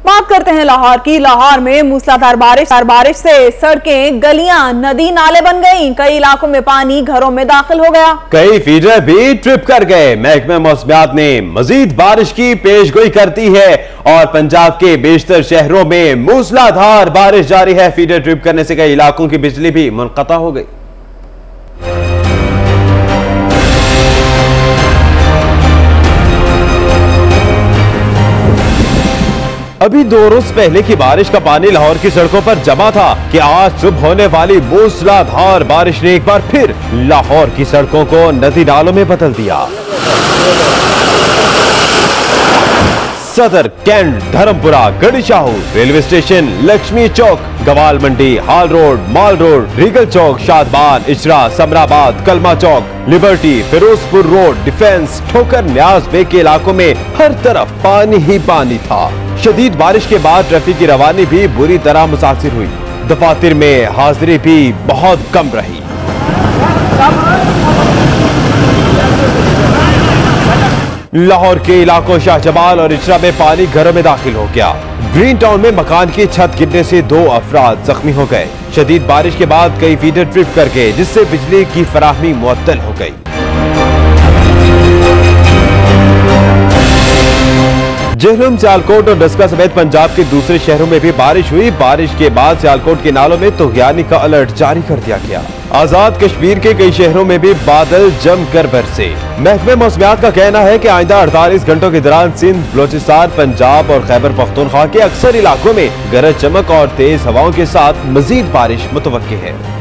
बात करते हैं लाहौर की। लाहौर में मूसलाधार बारिश से सड़कें, गलियां, नदी नाले बन गईं। कई इलाकों में पानी घरों में दाखिल हो गया। कई फीडर भी ट्रिप कर गए। महकमे मौसमियात ने मजीद बारिश की पेशगोई करती है और पंजाब के बेशतर शहरों में मूसलाधार बारिश जारी है। फीडर ट्रिप करने से कई इलाकों की बिजली भी मुनक़ता हो गई। अभी 2 रोज पहले की बारिश का पानी लाहौर की सड़कों पर जमा था कि आज सुबह होने वाली मूसलाधार बारिश ने एक बार फिर लाहौर की सड़कों को नदी नालों में बदल दिया। Sadar, Cantt, Dharampura, Garhi Shahu, railway station, Lakshmi Chowk, Gawal Mandi, Hall Road, Mall Road, Regal Chowk, Shadman, Ichhra, Samanabad, Kalma Chowk, Liberty, Ferozepur Road, Defence, Thokar, Niaz bag के इलाकों में हर तरफ पानी ही पानी था। शदीद बारिश के बाद ट्रैफिक की रवानी भी बुरी तरह मुतासिर हुई। दफातर में हाजिरी भी बहुत कम रही। लाहौर के इलाकों शाहजमाल और इचरा में पानी घरों में दाखिल हो गया। ग्रीन टाउन में मकान की छत गिरने से 2 अफराद जख्मी हो गए। शदीद बारिश के बाद कई फीडर ट्रिप कर गए, जिससे बिजली की फराहमी मुअत्तल हो गई। जहलम, सियालकोट और डस्का समेत पंजाब के दूसरे शहरों में भी बारिश हुई। बारिश के बाद सियालकोट के नालों में तुग़यानी का अलर्ट जारी कर दिया गया। आजाद कश्मीर के कई शहरों में भी बादल जमकर बरसे। महकमे मौसमियात का कहना है कि आइंदा 48 घंटों के दौरान सिंध, बलोचिस्तान, पंजाब और खैबर पख्तूनख्वा के अक्सर इलाकों में गरज चमक और तेज हवाओं के साथ मजीद बारिश मुतवक्की है।